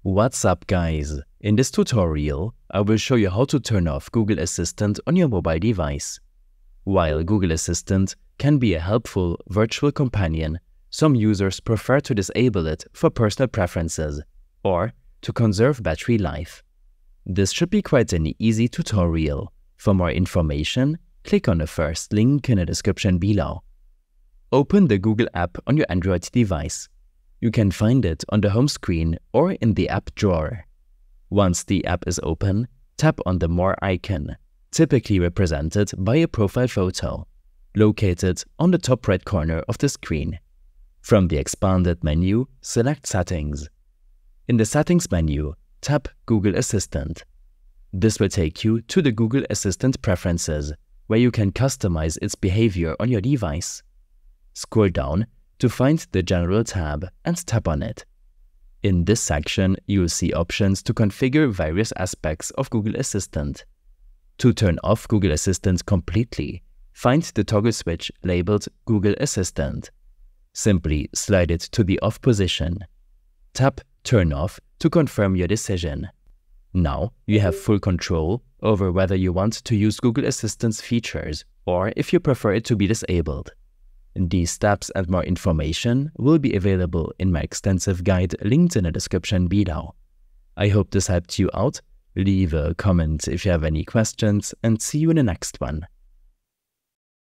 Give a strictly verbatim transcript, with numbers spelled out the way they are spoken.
What's up, guys? In this tutorial, I will show you how to turn off Google Assistant on your mobile device. While Google Assistant can be a helpful virtual companion, some users prefer to disable it for personal preferences or to conserve battery life. This should be quite an easy tutorial. For more information, click on the first link in the description below. Open the Google app on your Android device. You can find it on the home screen or in the app drawer. Once the app is open, tap on the More icon, typically represented by a profile photo, located on the top right corner of the screen. From the expanded menu, select Settings. In the Settings menu, tap Google Assistant. This will take you to the Google Assistant preferences, where you can customize its behavior on your device. Scroll down to find the General tab and tap on it. In this section, you'll see options to configure various aspects of Google Assistant. To turn off Google Assistant completely, find the toggle switch labeled Google Assistant. Simply slide it to the off position. Tap Turn Off to confirm your decision. Now you have full control over whether you want to use Google Assistant's features or if you prefer it to be disabled. These steps and more information will be available in my extensive guide linked in the description below. I hope this helped you out. Leave a comment if you have any questions and see you in the next one.